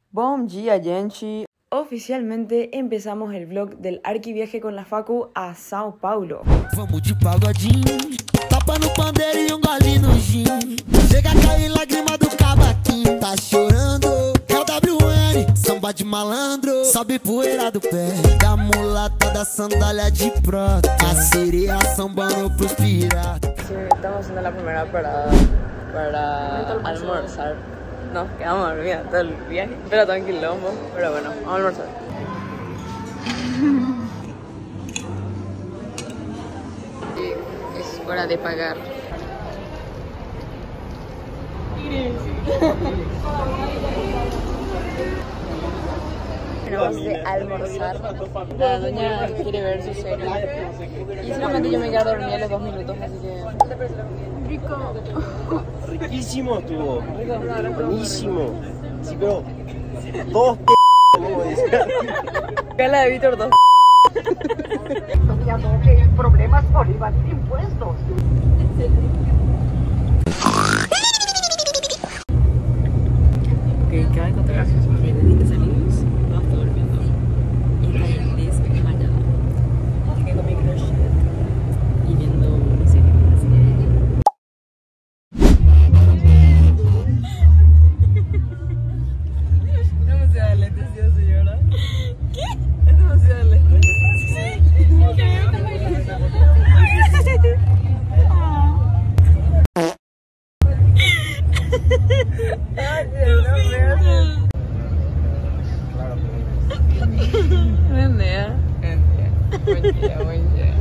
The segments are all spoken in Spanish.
Bom dia, gente! Oficialmente empezamos el vlog del arquiviaje con la Facu a Sao Paulo. Vamos de pagodinho, tapa no pandeiro e golinho no gin. Chega a cair lágrima do cavaquinho. Tá chorando, é o WN, samba de malandro. Sobe poeira do pé, da mulata da sandália de prata. A sereia sambando pros piratas. Sí, estamos haciendo la primera parada para almorzar. Nos quedamos dormidas todo el viaje, pero todo en quilombo. Pero bueno, vamos a almorzar. Es hora de pagar. Acabamos de almorzar. La doña quiere ver su serie. Y sinceramente yo me quedé dormida a los 2 minutos, así que... Rico. Riquísimo estuvo. Rico. Buenísimo. Sí, pero... Todos como dice. Cala de Víctor 2. Ya no que problemas por IVA de impuestos. Ok, acaba de encontrar desde salimos, no estoy durmiendo. Y está desmayada. Llegué con mi crush y viendo una serie. Así que... Es demasiado lento, señora. ¿Qué? Es demasiado lento. Buen día. Buen día.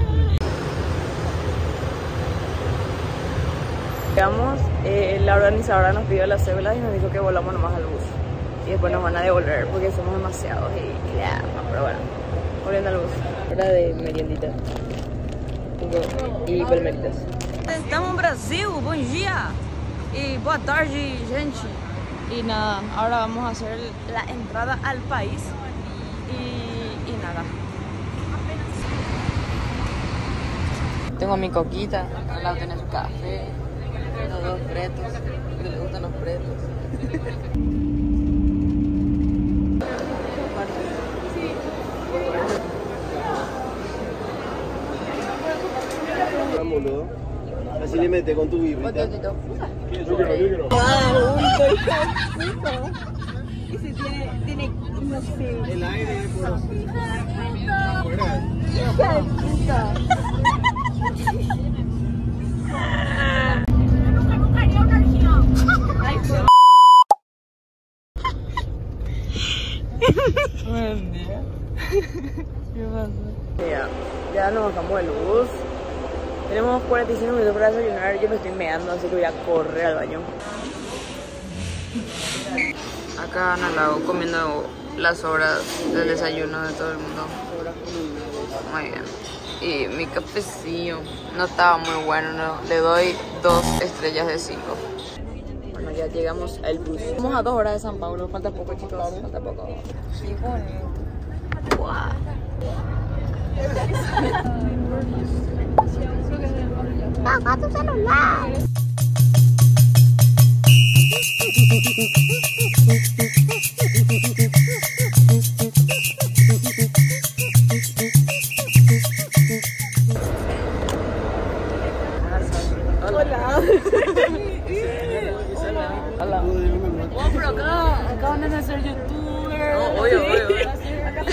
Llegamos, la organizadora nos pidió las cédulas y nos dijo que volamos nomás al bus. Y después nos van a devolver porque somos demasiados y ya, no, pero bueno, volviendo al bus. Hora de meriendita. E palmeritas. Estamos en Brasil, bom dia! Y boa tarde, gente. Y nada, ahora vamos a hacer la entrada al país y nada. Tengo mi coquita, al lado tiene su café, los dos pretos, que le gustan los pretos. Vámonos. Así le mete con tu birrita. Y si tiene no sé. El aire por afuera. Buen día. ¿Qué pasa? Ya nos bajamos del bus. Tenemos 45 minutos para desayunar. Yo me estoy meando, así que voy a correr al baño. Acá en al lado comiendo las sobras del desayuno de todo el mundo. Muy bien. Y mi cafecillo no estaba muy bueno, no. Le doy 2 estrellas de 5. Bueno, ya llegamos al bus. Estamos a 2 horas de San Paulo. Falta poco, chicos. Falta poco. Qué bonito. Wow. Papá, tu celular. Hola. Hola. Oh, pero acá van a ser youtubers. No, obvio. Acá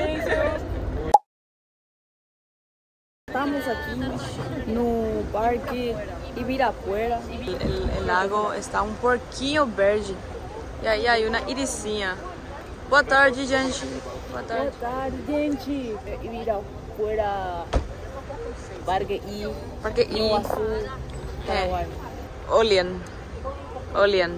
estamos aquí no parque Ibirapuera. El lago está um porquinho verde. E aí hay uma iricinha. Boa tarde, gente. Boa tarde. Boa tarde, gente. Ibirapuera. Parque I. Iguazú, Paraguay. Olien.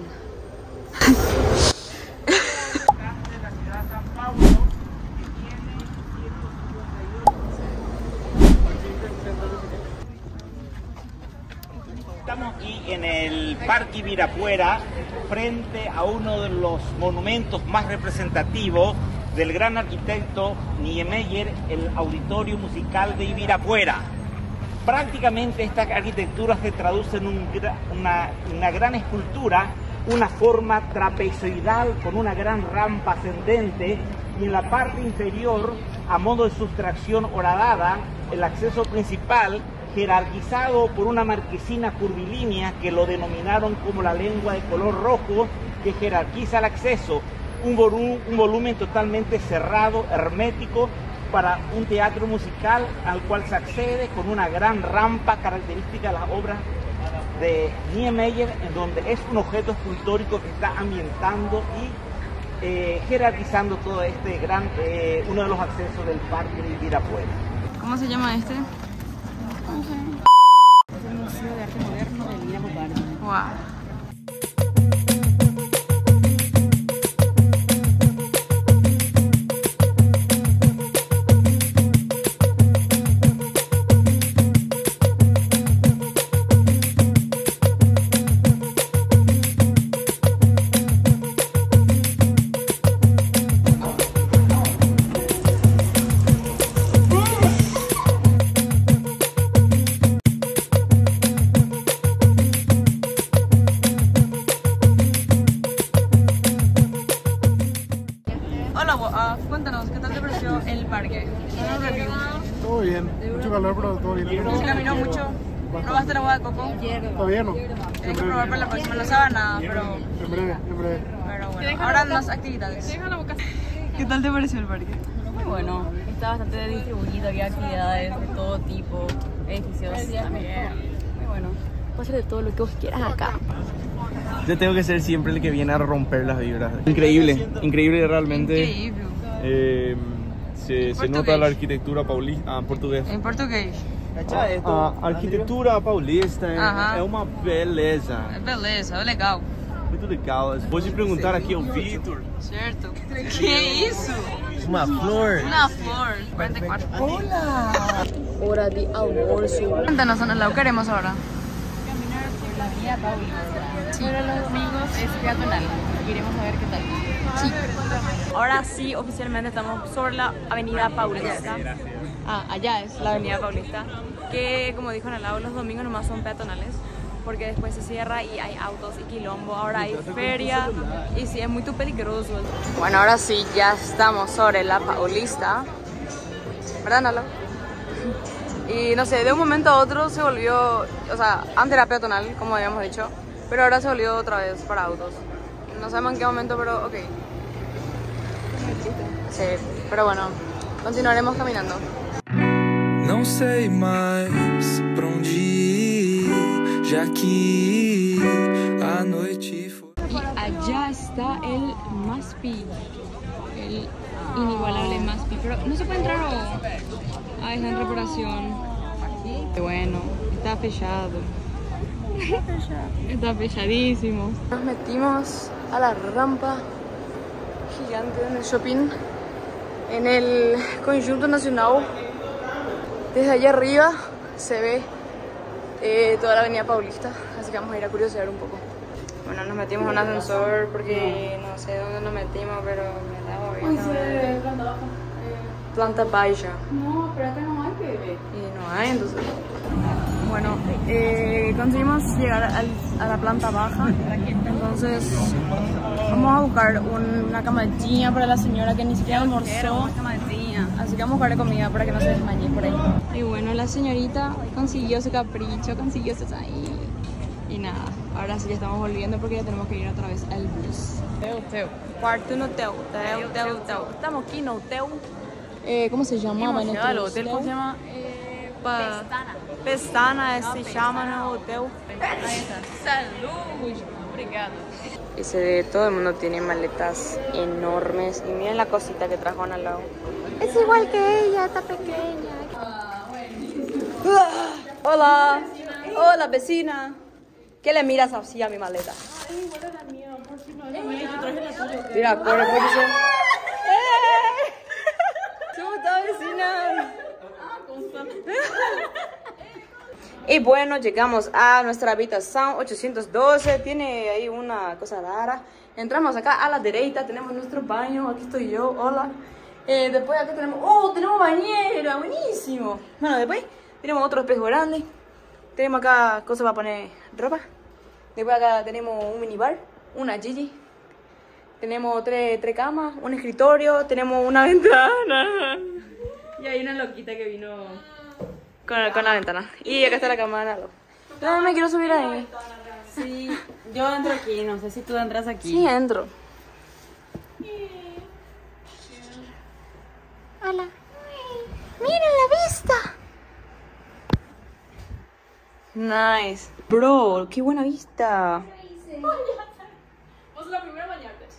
Estamos aquí en el Parque Ibirapuera, frente a uno de los monumentos más representativos del gran arquitecto Niemeyer, el Auditorio Musical de Ibirapuera. Prácticamente esta arquitectura se traduce en una gran escultura una forma trapezoidal con una gran rampa ascendente, y en la parte inferior, a modo de sustracción horadada, el acceso principal, jerarquizado por una marquesina curvilínea que lo denominaron como la lengua de color rojo, que jerarquiza el acceso. Un volumen totalmente cerrado, hermético, para un teatro musical al cual se accede con una gran rampa característica de las obras de Niemeyer, en donde es un objeto escultórico que está ambientando y jerarquizando todo este gran, uno de los accesos del Parque de Ibirapuera. ¿Cómo se llama este? Es el Museo de Arte Moderno de Lina Bobardi. Wow. Hola, cuéntanos, ¿qué tal te pareció el parque? Todo bien, mucho calor, pero todo bien. ¿Se caminó mucho? ¿Probaste el agua de coco? Todavía no. Tienes que probar para la próxima, no sabe nada, pero En breve. bueno. Ahora más actividades. ¿Qué tal te pareció el parque? Muy bueno, está bastante distribuido, había actividades de todo tipo, edificios también. Muy bueno, puedes hacer de todo lo que vos quieras acá. Yo tengo que ser siempre el que viene a romper las vibras. Increíble, increíble realmente. Increíble. Se nota la arquitectura paulista, portuguesa. En português. A arquitetura paulista é uma beleza. Beleza, legal. Muito legal. Pode perguntar aqui ao Vitor. Certo. Que isso? Uma flor. Una flor. 44. Hora de almuerzo. Cuéntanos, Ana, ¿qué queremos ahora? Caminar por la vía Paulista. Pero los domingos es peatonal. Iremos a ver qué tal. Sí. Ahora sí, oficialmente estamos sobre la avenida Paulista. Allá es la avenida Paulista. Que, como dijo Analao, los domingos nomás son peatonales. Porque después se cierra y hay autos y quilombo. Ahora hay feria y sí, es muy peligroso. Bueno, ahora sí, ya estamos sobre la Paulista. ¿Verdad, Nalo? Y no sé, de un momento a otro se volvió, o sea, antes era peatonal, como habíamos dicho, pero ahora se volvió otra vez para autos. No sabemos en qué momento, pero ok. Sí, pero bueno, continuaremos caminando. Não sei mais pra onde ir, já que a noite foi. Y allá está el Maspi, el inigualable Maspi, pero no se puede entrar o... Ah, está en reparación. Qué bueno, está fechado. Está fechadísimo. Nos metimos a la rampa gigante en el shopping, en el Conjunto Nacional. Desde allá arriba se ve toda la avenida Paulista, así que vamos a ir a curiosear un poco. Bueno, nos metimos en un ascensor porque no sé dónde nos metimos, pero me daba bien. Planta baja. No, pero acá no hay bebé. Y no hay, entonces. Bueno, conseguimos llegar a la planta baja, entonces vamos a buscar una camarilla para la señora que ni siquiera almorzó. Así que vamos a buscar comida para que no se desmaye por ahí. Y bueno, la señorita consiguió su capricho, consiguió su ahí. Y nada, ahora sí ya estamos volviendo porque ya tenemos que ir otra vez al bus. Cuarto no hotel. Estamos aquí en hotel. ¿Cómo se llama? El hotel, ¿cómo se llama? Pestana se llama no hotel. Ahí está. Salud. Obrigado. Todo el mundo tiene maletas enormes. Y miren la cosita que trajo Ana Lau. Es igual que ella, está pequeña. Hola. Hola, vecina. ¿Qué le miras así a mi maleta? Mira, corre, por eso. ¿Cómo está, vecina? Y bueno, llegamos a nuestra habitación 812. Tiene ahí una cosa rara. Entramos acá a la derecha, tenemos nuestro baño. Aquí estoy yo, hola. Después acá tenemos... ¡Oh, tenemos bañera! ¡Buenísimo! Bueno, después tenemos otro espejo grande. Tenemos acá cosas para poner ropa. Después acá tenemos un minibar. una Gigi. Tenemos tres camas, un escritorio, tenemos una ventana. Y hay una loquita que vino con la ventana. Y acá está la cama de Nalo. No, me quiero subir ahí. Sí, yo entro aquí, no sé si tú entras aquí. Sí, entro. Hola. ¡Miren la vista! Nice. Bro, qué buena vista. ¿Vos la primera bañarte? Sí.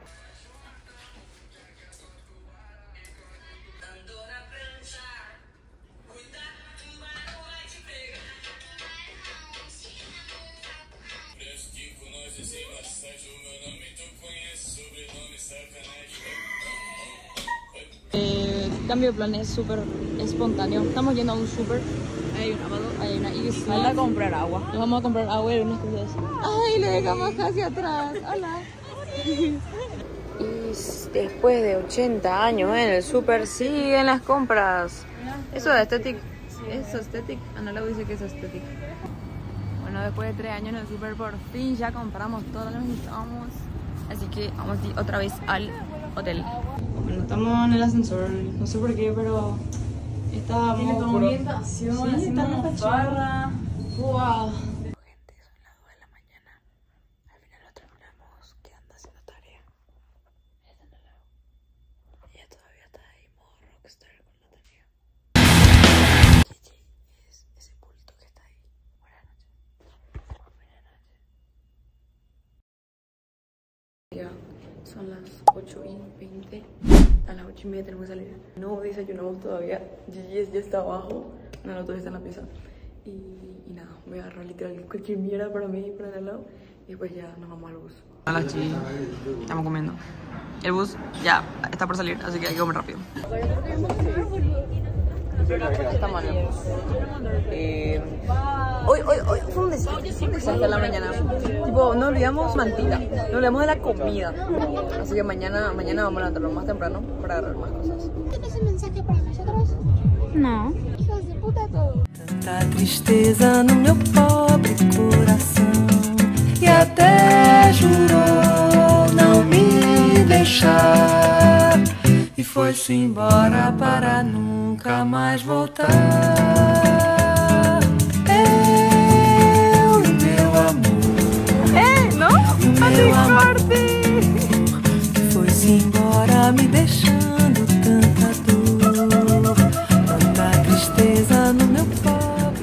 Cambio de planes súper espontáneo. Estamos yendo a un súper. Ahí hay un lavado, ahí hay una Easy. Vamos a comprar agua. Nos vamos a comprar agua y unas cosas. Ay, le dejamos hacia atrás. Hola. Y después de 80 años en el súper siguen las compras. Eso de Aesthetic. ¿Es Aesthetic? Ana Lau dice que es Aesthetic. Bueno, después de 3 años en el súper por fin ya compramos todo lo que necesitamos. Así que vamos a ir otra vez al hotel. Bueno, estamos en el ascensor, no sé por qué, pero estábamos... Tiene como ambientación, sí, haciendo una farra. Wow. Gente, son las 2 de la mañana. Al final lo terminamos quedando haciendo tarea. Ella todavía está ahí, modo rockstar con la tarea. Gigi es ese bulto que está ahí. Buenas noches. Buenas noches. Ya, son las 8:20. A las 8:30 tenemos que salir. No desayunamos todavía. Gigi ya está abajo. No, todavía está en la pieza. Y nada, voy a agarrar literal cualquier mierda para mí, para el lado. Y después ya nos vamos al bus. Hola, Chi. Estamos comiendo. El bus ya está por salir, así que hay que comer rápido. Estamos en el bus. Hoy fue un desastre en la mañana. Tipo, no olvidamos mantita, no olvidamos de la comida. Así que mañana vamos a levantarnos más temprano para agarrar más cosas. ¿Tienes un mensaje para nosotros? No. Hijos de puta todos. Tanta tristeza no meu pobre coração e até jurou não me deixar e foi-se embora para nunca mais voltar. Eu e meu amor, não? Meu amor que foi-se embora me deixando tanta dor, tanta tristeza no meu pobre.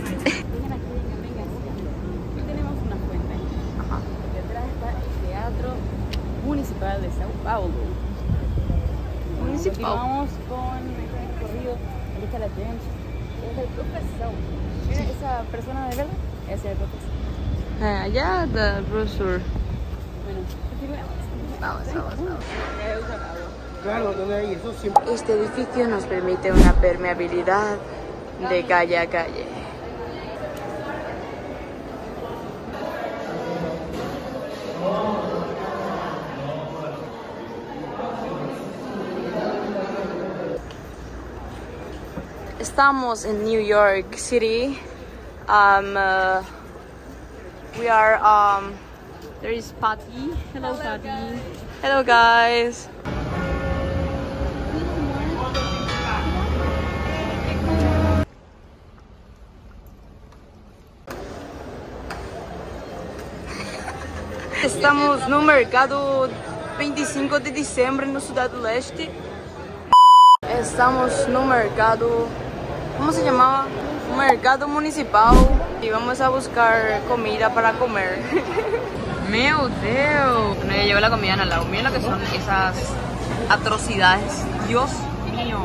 Tenemos una fuente. Ajá. Detrás está el Teatro Municipal de Sao Paulo. Continuamos con el recorrido. Ahí está la James. Es el profesor. Mira esa persona de verde. Ese es el profesor. Allá, the brochure. Bueno, Vamos. Claro, donde hay eso siempre. Este edificio nos permite una permeabilidad de calle a calle. Estamos en New York City. We are there is Patty. Hello, Patty. Hello, guys. Estamos no mercado 25 de diciembre no Ciudad do Leste. Estamos no mercado, ¿cómo se llamaba? Mercado municipal. Y vamos a buscar comida para comer. ¡Meu Deus! Bueno, ya llegó la comida al lado. Miren lo que son esas atrocidades. Dios mío.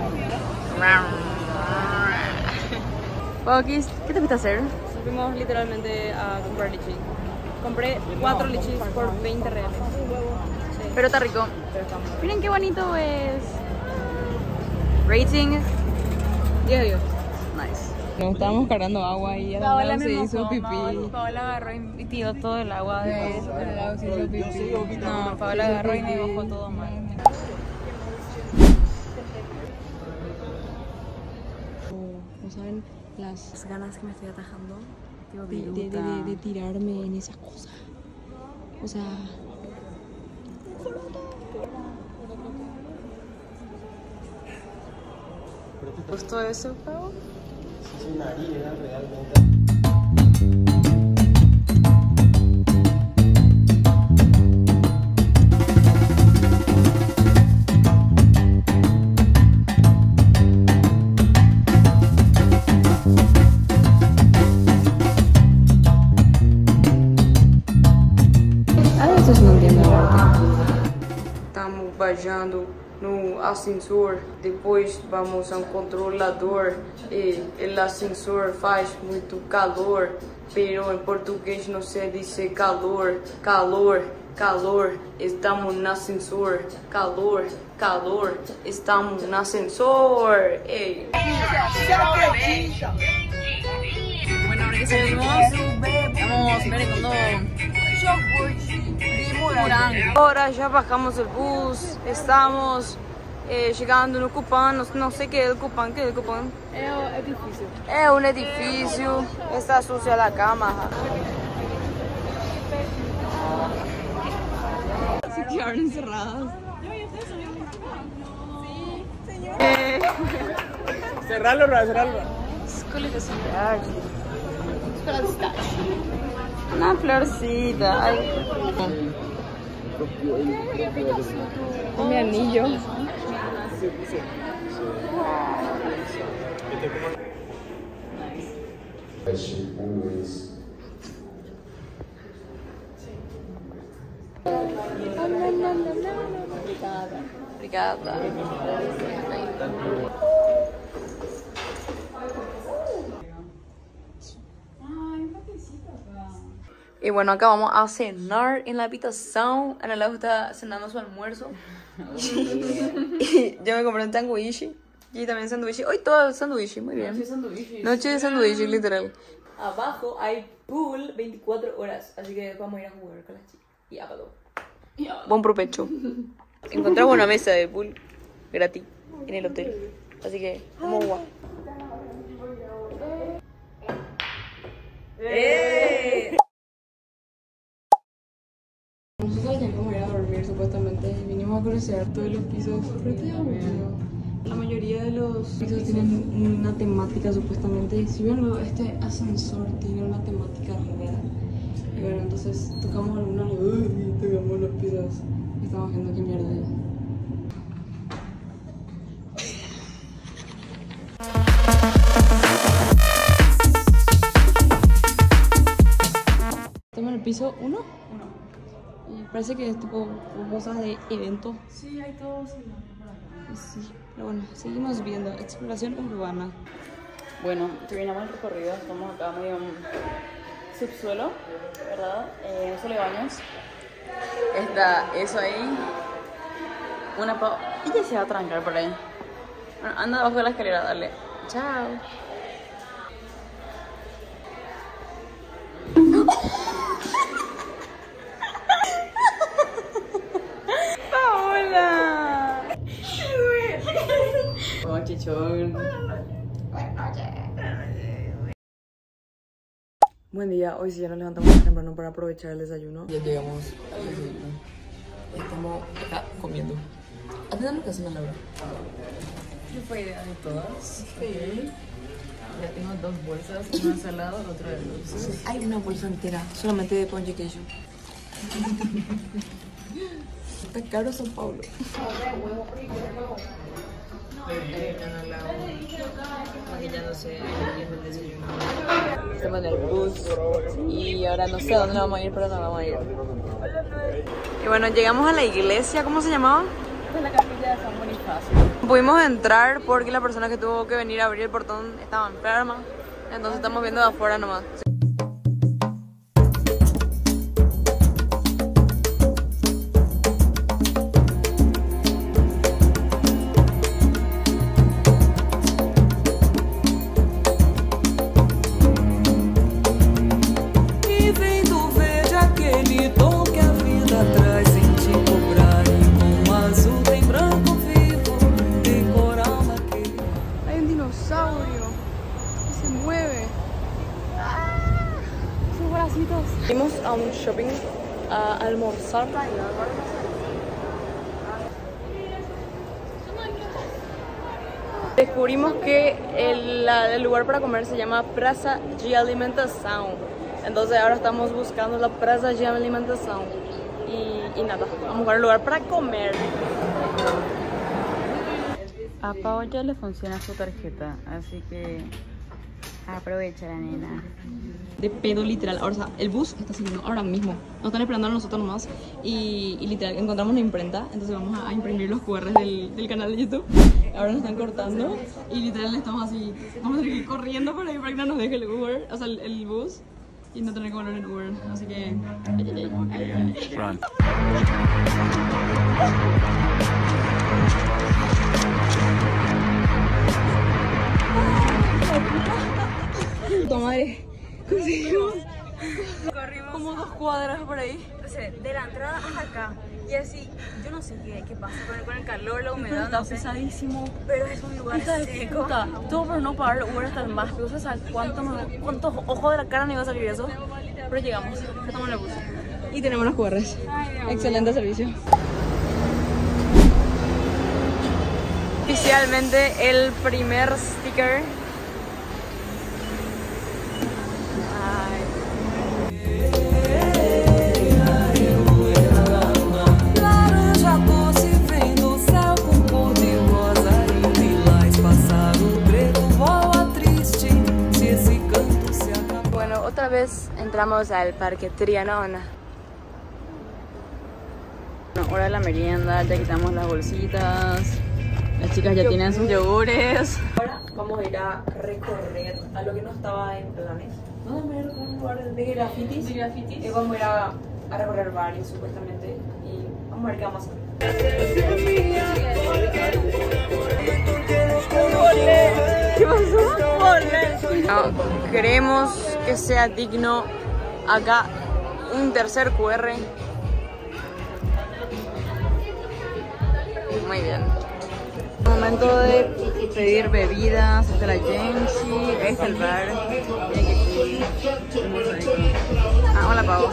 ¿Qué te fuiste a hacer? Fuimos literalmente a comprar lichi. Compré 4 lichis por 20 reales. Sí. Pero está rico. Miren qué bonito es. Rating 10. Nice. Nos estábamos cargando agua y Paola se me hizo mojó, pipí. Paola agarró y tiró todo el agua de eso. Se hizo pipí. No, Paola agarró y me mojó todo mal. No saben las ganas que me estoy atajando de tirarme en esas cosas. O sea, ¿Te gustó eso, Pau? Sí, una haría realmente. Estamos viajando no ascensor, depois vamos a um controlador e o ascensor faz muito calor, pero em português não se diz calor, calor, calor, estamos no ascensor, calor, calor, estamos no ascensor. Ei. Bueno, ahora que salimos, vamos merendando Agora já bajamos o bus, estamos chegando no Cupán, não sei o que é o Cupán, que é o Cupán? É um edifício. É um edifício, está sucia a cama. Se quedaron encerradas. Cerralo, cerralo. Escolha da cidade. Escolha da cidade. Una florcita. Ay. Mi anillo. Obrigada. Y bueno, acá vamos a cenar en la habitación. Ana Lau está cenando su almuerzo. Y yo me compré un sanduichi. Y también sándwich. Hoy todo sándwich, muy bien. Noche de sándwich, literal. Abajo hay pool 24 horas. Así que vamos a ir a jugar con las chicas. Y apagó. Buen provecho. Encontramos una mesa de pool gratis en el hotel. Así que vamos a jugar. Nosotros ya vamos a ir a dormir supuestamente. Vinimos a conocer todos los pisos. La mayoría de los pisos tienen una temática supuestamente. Si ven, este ascensor tiene una temática rara. Y bueno, entonces tocamos algunos y tocamos los pisos. Y estamos viendo qué mierda es. Estamos en el piso 1. Y parece que es tipo cosas de evento. Sí, hay todo. Sí, pero bueno, seguimos viendo. Exploración urbana. Bueno, terminamos el recorrido. Estamos acá medio en subsuelo, ¿verdad? No solo hay baños. Está eso ahí. Una pau. Ella se va a trancar por ahí. Bueno, anda abajo de la escalera, dale. Chao. Paola. Oh, chichón. Buen día, hoy sí ya nos levantamos temprano para aprovechar el desayuno. Ya llegamos al desayuno. Estamos acá comiendo. ¿Hasta lo que hacen a la hora? ¿Qué fue idea de todas? Sí. Ya tengo 2 bolsas, una ensalada, otra de dulces. Hay una bolsa entera, solamente de ponche queso. Está caro San Pablo. Maquillándose, viendo el desayuno. Estamos en el bus y ahora no sé a dónde vamos a ir, pero no vamos a ir. Y bueno, llegamos a la iglesia, ¿cómo se llamaba? Esta es la capilla de San Bonifacio. Pudimos entrar porque la persona que tuvo que venir a abrir el portón estaba enferma. Entonces estamos viendo de afuera nomás. Fuimos a un shopping a almorzar Descubrimos que el lugar para comer se llama Praça de Alimentação. Entonces ahora estamos buscando la Praça de Alimentação. Y nada, vamos a buscar un lugar para comer. A Pau ya le funciona su tarjeta, así que aprovecha la nena. De pedo literal, ahora o sea, el bus está saliendo ahora mismo. Nos están esperando a nosotros nomás y literal encontramos una imprenta, entonces vamos a imprimir los QRs del canal de YouTube. Ahora nos están cortando y literal estamos así, vamos a tener que ir corriendo para que no nos deje el Uber, o sea el bus, y no tener que volver en Uber, así que... Run. Puta madre, conseguimos. Corrimos como 2 cuadras por ahí. O sea, de la entrada hasta acá. Y así, yo no sé qué pasa con el calor, la humedad. Está pesadísimo. Pero es un lugar seco. Todo por no pagar Uber hasta el más. Pero ¿sabes cuántos ojos de la cara no iba a salir eso? Pero llegamos, ya tomamos el bus. Y tenemos los QRs. Excelente servicio. Oficialmente el primer sticker. Bueno, otra vez entramos al Parque Trianon. Bueno, hora de la merienda, ya quitamos las bolsitas. Las chicas ya tienen sus yogures. Ahora vamos a ir a recorrer a lo que no estaba en planes. Vamos a ir a un lugar de grafitis. Vamos a ir a recorrer varios supuestamente. Y vamos a ver qué vamos a hacer. ¿Qué pasó? No, queremos que sea digno acá un tercer QR. Muy bien. Momento de pedir bebidas. Esta es la Genshi, este es el bar. Ah, hola Pau.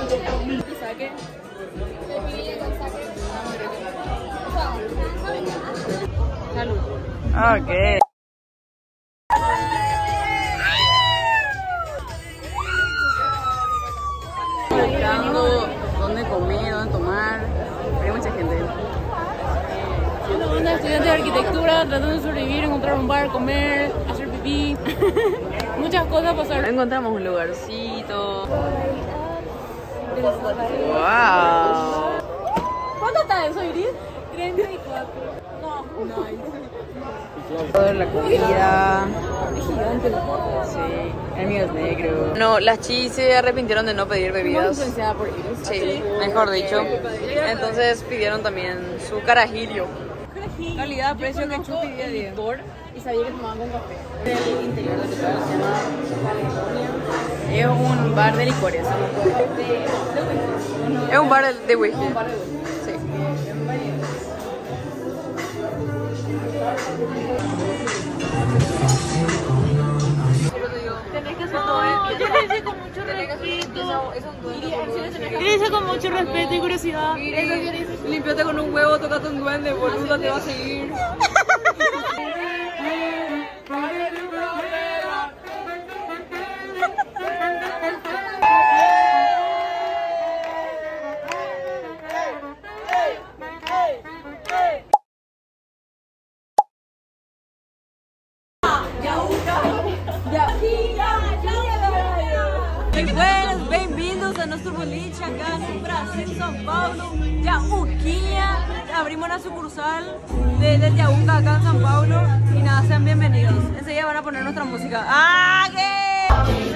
Salud. Ok. Buscando dónde comer, dónde tomar. Hay mucha gente. Una estudiante de arquitectura tratando de sobrevivir, encontrar un bar, comer, hacer pipí. Muchas cosas pasaron. Encontramos un lugarcito. Wow. ¿Cuánto está eso, Iris? 34. No, nice. Toda la comida. Es gigante la foto. Sí, el mío es negro. No, las chis se arrepintieron de no pedir bebidas. Por Iris. Sí, mejor dicho. Entonces pidieron también su carajillo. Calidad, precio, que chupi día a día. Y sabía que tomaban con café. El interior de Petrópolis se llama Caledonia. Es un bar de licores. Es un bar de whisky. Sí. Tenés que hacer todo esto. Yo le hice con mucho respeto. Dice con mucho respeto y curiosidad. Limpiate con un huevo, tócate un duende, boluda, te va a seguir. Buenas, bem-vindos a nuestro boliche acá en Brasil, São Paulo, Yauquinha. Abrimos una sucursal de Yauca acá en São Paulo y nada, sean bienvenidos. Enseguida van a poner nuestra música. ¡Ah, qué!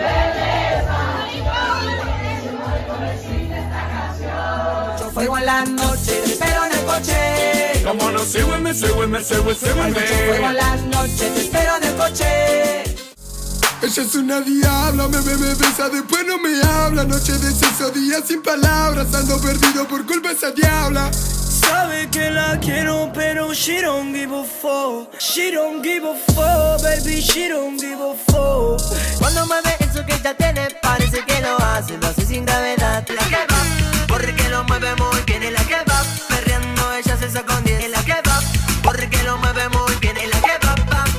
Yo fuego en la noche, te espero en el coche. Como no se vuelve, se vuelve, se vuelve, se vuelve. Yo fuego en la noche, te espero en el coche. Ella es una diabla, me besa, después no me habla. Noche de sexo, día sin palabras, ando perdido por culpa de esa diabla. Sabe que la quiero, pero she don't give a fuck. She don't give a fuck, baby, she don't give a fuck. Cuando mueve eso que ella tiene, parece que lo hace sin gravedad. La que va, porque lo mueve muy bien, es la que va. Perreando ella se saca con 10, es la que va, porque lo mueve muy bien, es la que va.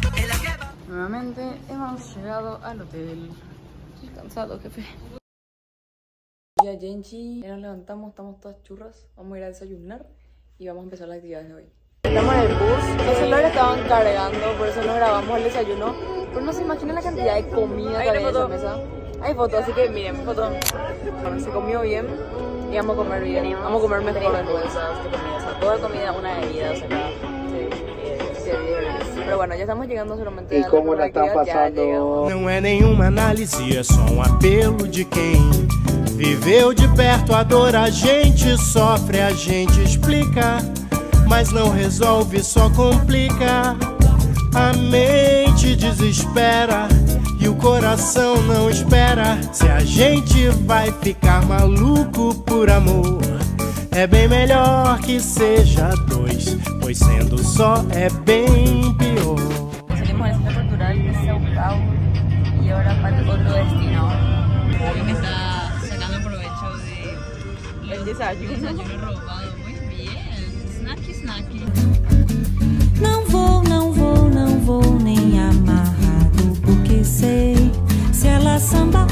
llegado al hotel. Estoy cansado, jefe. Ya, Genchi, ya nos levantamos, estamos todas churras. Vamos a ir a desayunar y vamos a empezar las actividades de hoy. Estamos en el bus, los celulares estaban cargando, por eso nos grabamos el desayuno. Pero no se imaginan la cantidad de comida que había en esa mesa. Hay fotos, así que miren, foto. Bueno, se comió bien y vamos a comer bien. Vamos a comer mejor en bolsas que comida. O sea, toda comida, una bebida, o sea, pero bueno, ya estamos llegando solamente a la actividad, ya llegamos. Não é nenhuma análise, é só apelo de quem viveu de perto a dor. A gente sofre, a gente explica, mas não resolve, só complica. A mente desespera e o coração não espera. Se a gente vai ficar maluco por amor, é bem melhor que seja dois, pois sendo só é bem pior. Salimos del centro cultural de São Paulo y ahora para otro destino. Alguien que está sacando provecho del desayuno robado. Muy bien, snacky, snacky. Não vou nem amarrado, porque sei se ela samba.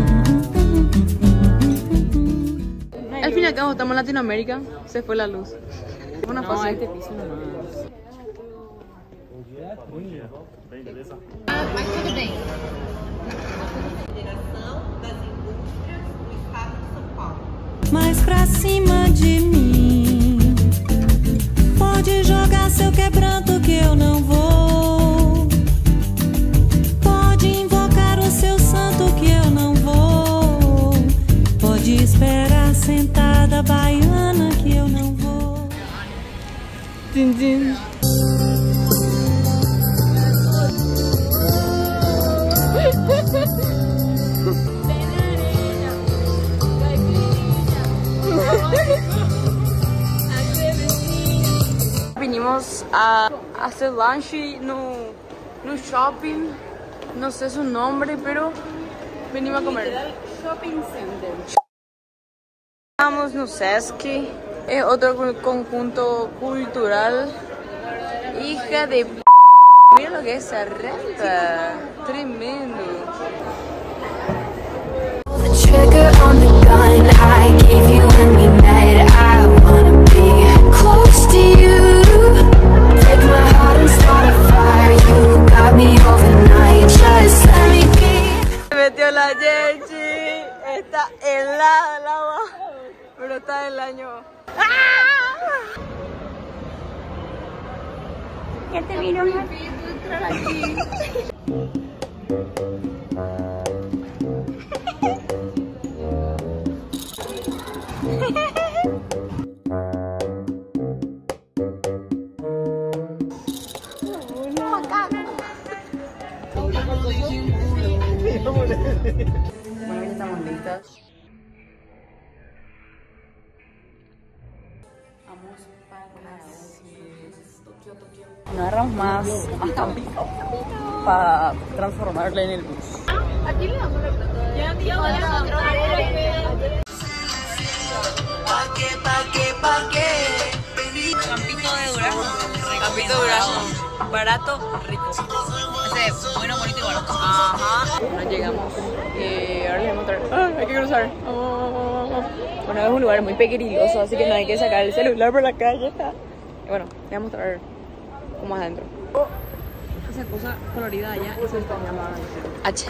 Al fin y al cabo estamos en Latinoamérica, se fue la luz. Una fase. No, este piso nomás. Mais pra cima de mim, pode jogar seu quebranto que eu não vou. Pode invocar o seu santo que eu não vou. Pode esperar sentada baiana que eu não vou. Din, din. Vinimos a hacer lunch no shopping, no sé su nombre, pero venimos a comer. Shopping Center. Estamos no Sesc, es otro conjunto cultural. Hija de p***, mira lo que es esa renta, tremendo. Trigger on the gun I gave you when we met. I wanna be close to you. Take my heart and start a fire. You got me overnight. Just let me be. Se metió la Genchi. Está helada el agua, pero está el año. ¡Ah! Ya te vino un rapidito entrar aquí. Bueno, ya estamos listas. Vamos para no agarramos más campito para transformarle en el bus. Aquí le damos la plata. Ya, tío, nosotros. Campito de durazno. Campito de durazno. Barato, rico. Ese bueno, bonito y barato. Ajá. Nos llegamos. Ahora les voy a mostrar. Hay que cruzar. Bueno, es un lugar muy peligroso, así que no hay que sacar el celular por la calle. Y bueno, les voy a mostrar cómo es adentro. Esa cosa colorida allá, eso está llamada H.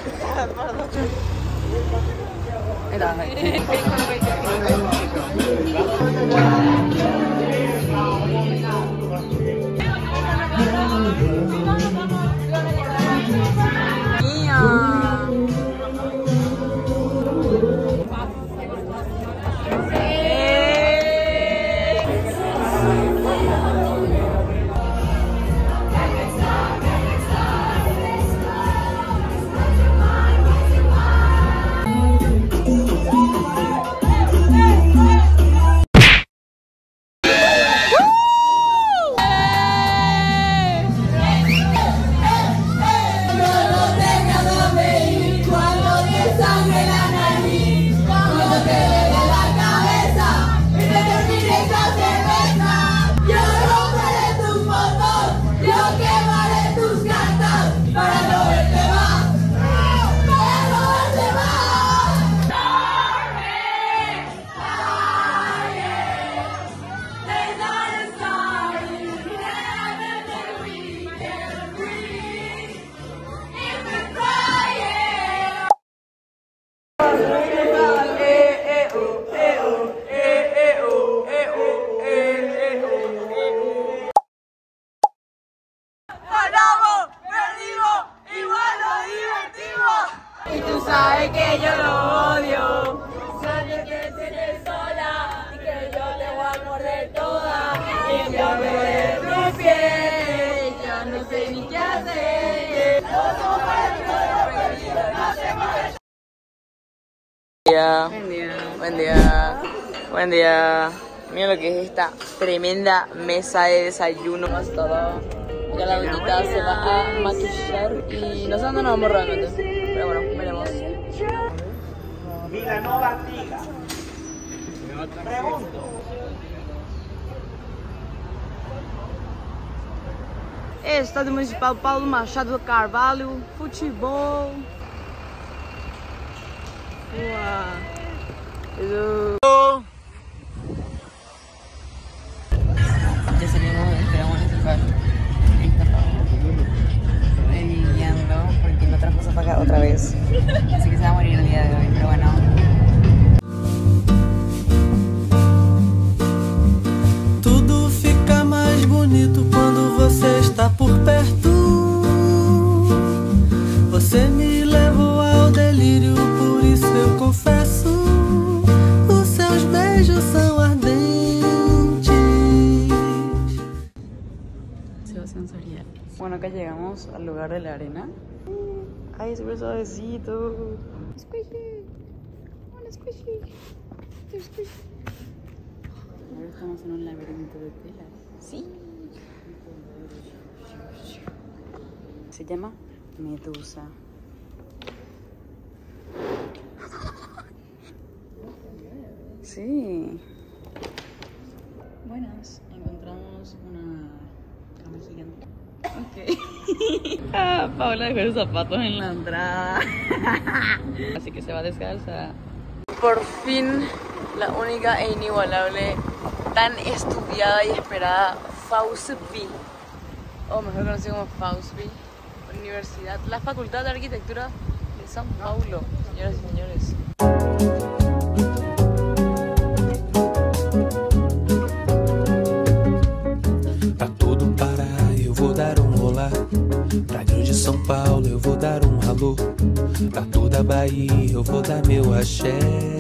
sabe que yo lo odio. Sabe que tienes sola y que yo te voy a morder toda. Y yo me de tu piel, ya no sé ni qué hacer. Buen día. Buen día. Buen día. Mira lo que es esta tremenda mesa de desayuno. Más todo. Ya la bonita se va a maquillar y no sé dónde nos vamos realmente. Pero bueno, veremos. Vilanova Tiga. Pregunto. Estádio Municipal Paulo Machado Carvalho, futebol. Uau. Ya salimos de Estadio Municipal. Guiando porque no trajo para acá otra vez. Así que se va a morir el día de hoy, pero bueno. Tudo fica mais bonito quando você está por perto. Você me levou ao delírio, por isso eu confesso. Os seus beijos são ardentes. Sensorial. Bueno, acá llegamos al lugar de la arena. Ay, súper suavecito. Squishy. Hola, squishy. Squishy. Ahora estamos en un laberinto de telas. Sí. Se llama Medusa. Sí. Buenas. Encontramos una cama gigante. Ok. Paola dejó los zapatos en la entrada. Así que se va descalza. Por fin, la única e inigualable, tan estudiada y esperada FAUSB, o mejor conocido como FAUSB, Universidad, la Facultad de Arquitectura de São Paulo, señoras y señores. Pra todo Pará eu vou dar rolar. Pra grande São Paulo eu vou dar alô. Pra toda Bahia eu vou dar meu axé.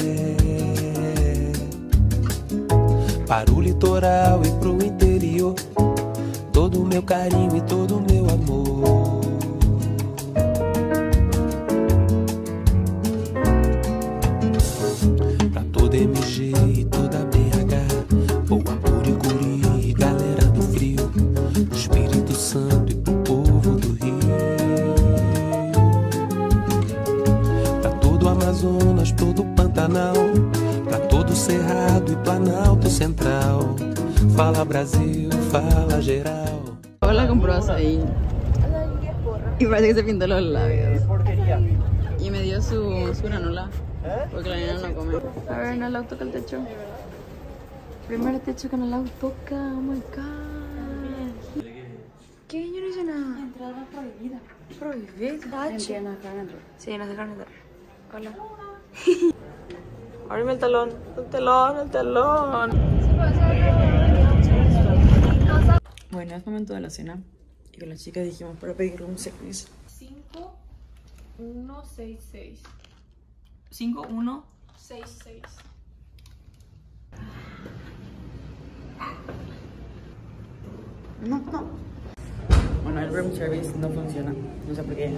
Para o litoral e pro interior, todo o meu carinho e todo o meu amor. Pra toda MG e toda BH, Boa Puricuri, galera do Frio, Espírito Santo e pro povo do Rio. Pra todo o Amazonas, todo o Pantanal, pra todo o Cerrado e Planalto Central. Fala Brasil, fala geral. Hola compró ahí y parece que se pintó los labios. Y me dio su granola porque la niña no come. A ver, Nalau toca el techo. Primer techo que Nalau toca. Oh my god. ¿Qué? Yo no hice nada. Entrada prohibida. ¿Prohibida? Sí, nos dejaron entrar. Hola. Ábreme el talón. El talón, el talón. Bueno, es momento de la cena y con las chicas dijimos para pedirle un servicio. 5166. 5166. No. Bueno, el room service no funciona. No sé por qué.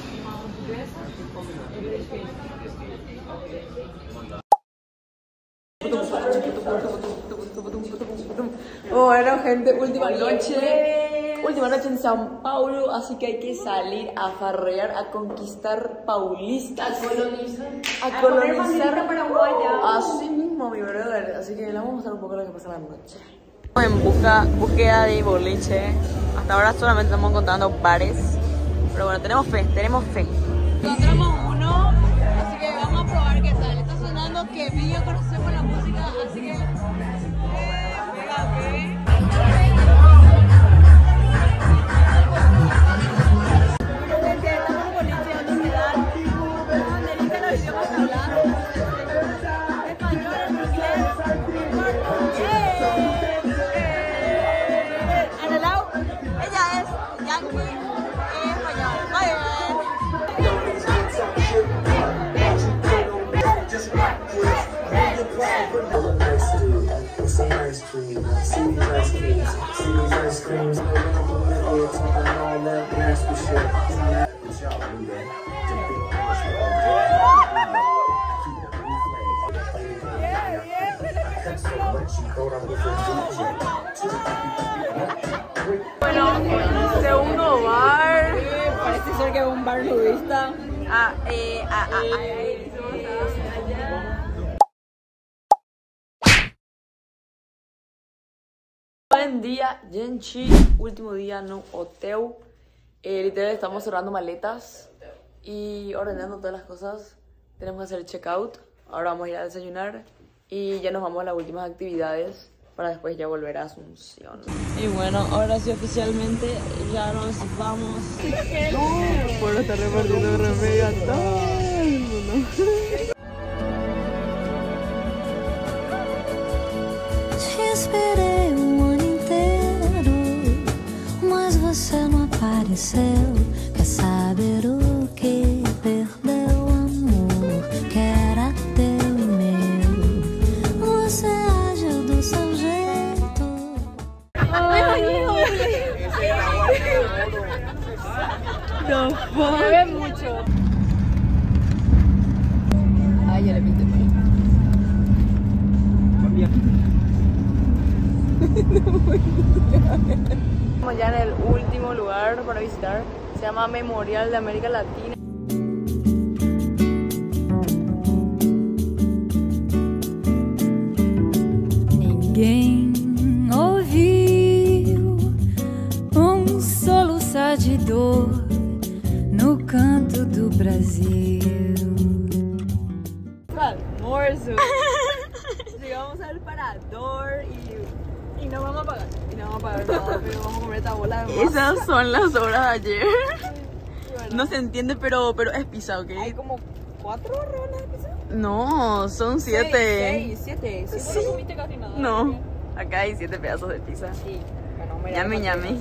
Bueno, gente, última noche en São Paulo, así que hay que salir a farrear, a conquistar paulistas, a colonizar paraguaya. Así mismo, mi brother. Así que le vamos a mostrar un poco lo que pasa la noche. En búsqueda de boliche. Hasta ahora solamente estamos encontrando bares, pero bueno, tenemos fe. Encontramos uno, así que vamos a probar qué tal. Está sonando que Billo conocemos la música, así que screams. It's all that nasty shit. Bueno, segundo bar. Parece ser que es un bar nudista. Buen día, Genchi. Último día no hotel. Literal estamos cerrando maletas y ordenando todas las cosas. Tenemos que hacer el checkout. Ahora vamos a ir a desayunar y ya nos vamos a las últimas actividades para después ya volver a Asunción. Y bueno, ahora sí oficialmente ya nos vamos. Por estar repartiendo remedio a todo el mundo. Te esperei ano inteiro, mas você não apareceu. Quer saber o que perdeu? Amor que era teu e meu. Você agiu do seu jeito. No, me ve mucho. Ay, ya le pinté mal. Estamos ya en el último lugar para visitar. Se llama Memorial de América Latina. Ninguém ouviu soluçar de dor no canto do Brasil. Almuerzo. Llegamos al parador y no vamos a pagar. Y no vamos a pagar nada, pero vamos a comer esta bola de masa. Esas son las horas de ayer. Bueno. No se entiende, pero es pizza, ¿ok? Hay como 4 rolas de pizza. No, son 7. 7. Sí. No comiste casi nada. No, acá hay 7 pedazos de pizza. Sí. Bueno, Yami, yami.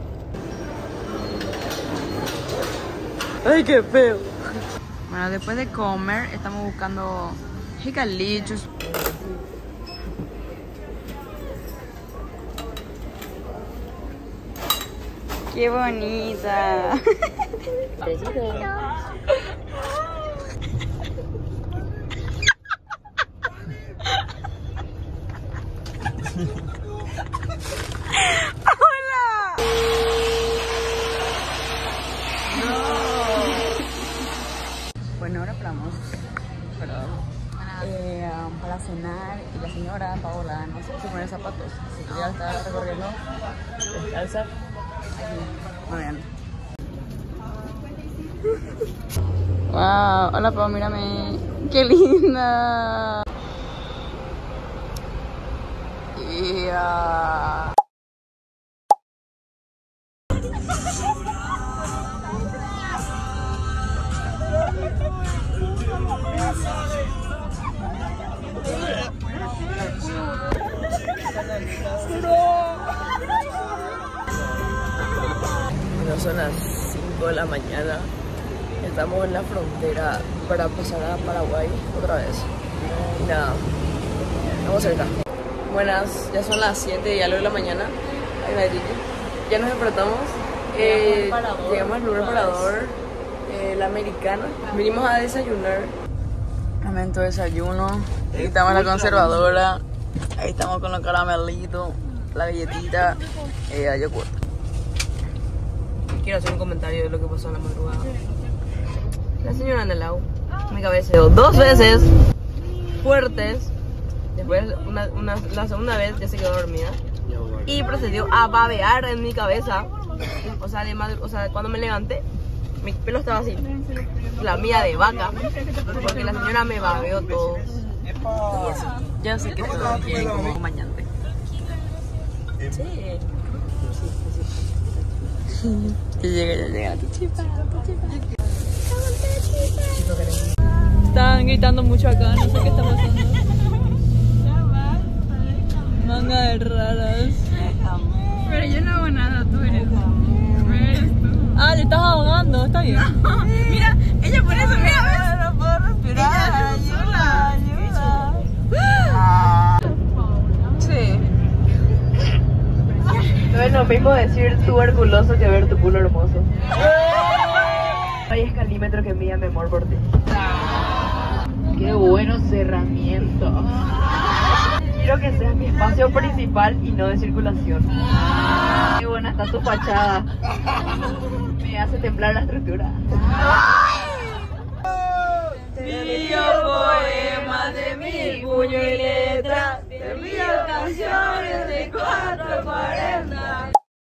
Ay, qué feo. Bueno, después de comer, estamos buscando jicalichos. ¡Qué bonita! ¡Hola! No. Bueno, ahora paramos para cenar y la señora Paola no sé si poner zapatos, así que ya está recorriendo descalza aquí. Muy bien. Wow, hola Pau, mírame, qué linda. Yeah. Bueno, son las 5 de la mañana. Estamos en la frontera para pasar a Paraguay otra vez. Y nada, vamos cerca. Buenas, ya son las 7 y algo de la mañana. Ya nos despertamos. Llegamos al lugar parador, la Americana. Vinimos a desayunar. Momento de desayuno. Ahí estamos en la conservadora. Ahí estamos con los caramelitos, la galletita y el yogur. Quiero hacer un comentario de lo que pasó en la madrugada. La señora Andelau me cabeceó 2 veces fuertes. Después, la segunda vez ya se quedó dormida. Y procedió a babear en mi cabeza. O sea, cuando me levanté, mi pelo estaba así. La mía de vaca. Porque la señora me babeó todo. Y eso. Yo sé que todo quiere como acompañante. Sí. Y llega tu chipa. Están gritando mucho acá, no sé qué está pasando. Manga de raras. Pero yo no hago nada, tú eres tú. Ah, le estás ahogando, está bien. No, mira, ella por eso mira, no puedo respirar. Ayuda. Sí. lo mismo decir tuberculoso que ver tu culo hermoso. Hay escalímetro que mida mi amor por ti. Qué bueno cerramiento. Quiero que seas mi espacio principal y no de circulación. Qué buena está tu fachada. Me hace temblar la estructura. Te envío poemas de 1000 puños y letras. Te envío canciones de 440.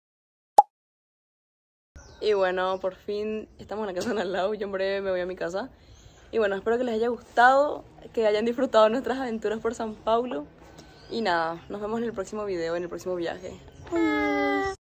Y bueno, por fin estamos en la casa de al lado. Yo en breve me voy a mi casa. Y bueno, espero que les haya gustado, que hayan disfrutado nuestras aventuras por San Paulo. Y nada, nos vemos en el próximo video, en el próximo viaje.